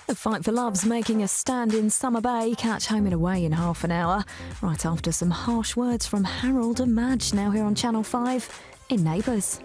The fight for love's making a stand in Summer Bay. Catch Home and Away in half an hour. Right after some harsh words from Harold and Madge, now here on Channel 5 in Neighbours.